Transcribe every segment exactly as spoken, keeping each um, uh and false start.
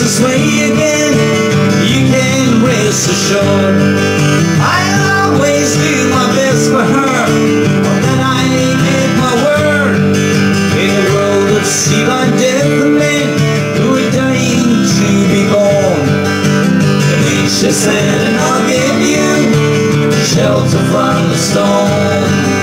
this way again, you can rest assured I'll always do my best for her, that I give my word. In a world of sea like death and men who are dying to be born, nature said, and I'll give you shelter from the storm.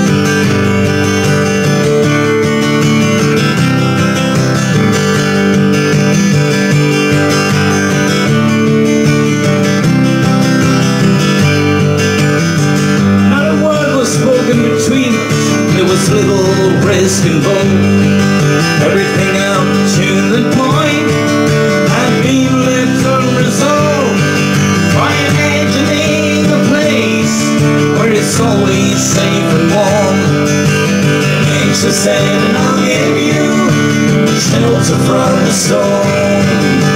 Between us, there was little risk involved. Everything up to the point had been left unresolved. By imagining a place where it's always safe and warm, nature said, and I'll give you shelter from the storm.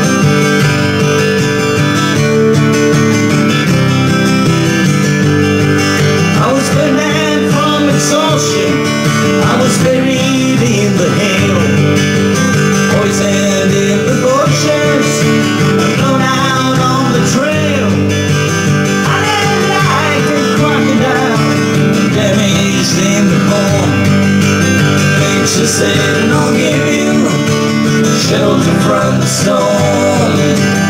I was buried in the hail, poisoned in the bushes, blown out on the trail. I lived like a crocodile, damaged in the bone. Nature said, and I'll give you shelter from the storm.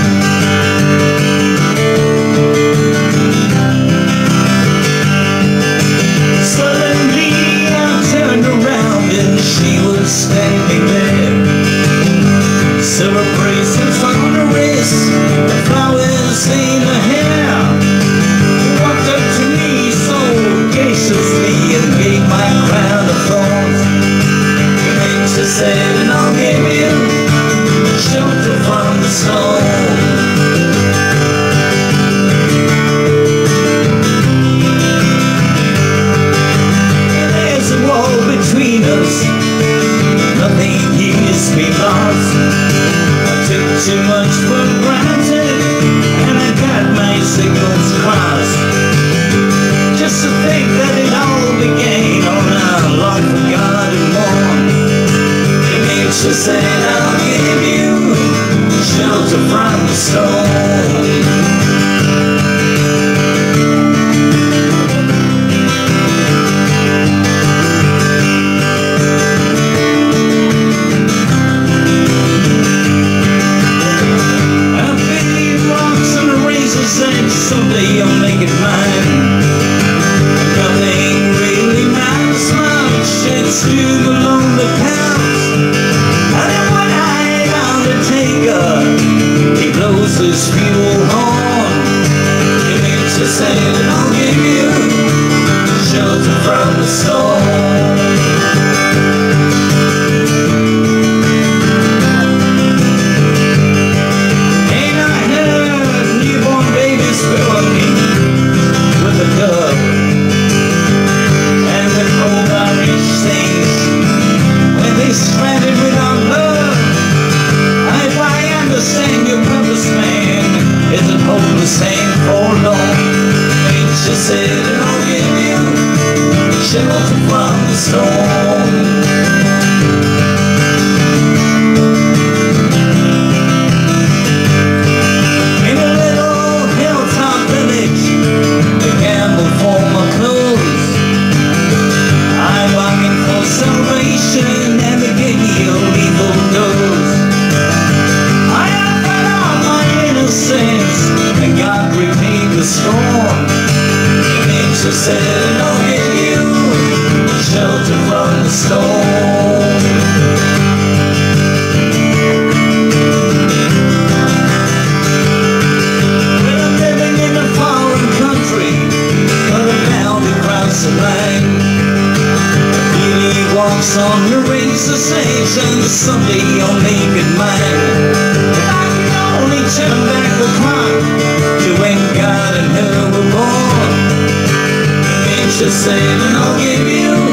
Standing there, silver bracelets on her wrist, flowers in her hair. Walked up to me so graciously and gave my crown of thorns. Nature said, and I'll give you shelter from the storm. And there's a wall between us, nothing used to be lost. I took too much for granted, and I got my signals crossed. Just to think that it all began on a long-forgotten morn. Nature said, I'll give you shelter from the storm. Someday I'll make it mine. Nothing really matters much, it's to the lonely paths. And then one night undertaker, he blows his fuel horn. He makes a say that I'll give you shelter from the storm. Stranded without love, if I understand your purpose, man, is it hopeless and forlorn? Nature said, and I'll give you shelter from the storm. In a little hilltop village, they gamble for my clothes. I'm longing for salvation and the giddy lethal dose. I have found all my innocence, and God repaid the storm. Nature said, and I'll give you shelter from the storm. When I'm living in a foreign country, but I'm bound across the line. He walks on the razor's edge, and someday I'll make it mine. If I can only turn back the clock to when God and her were born. Nature said, and I'll give you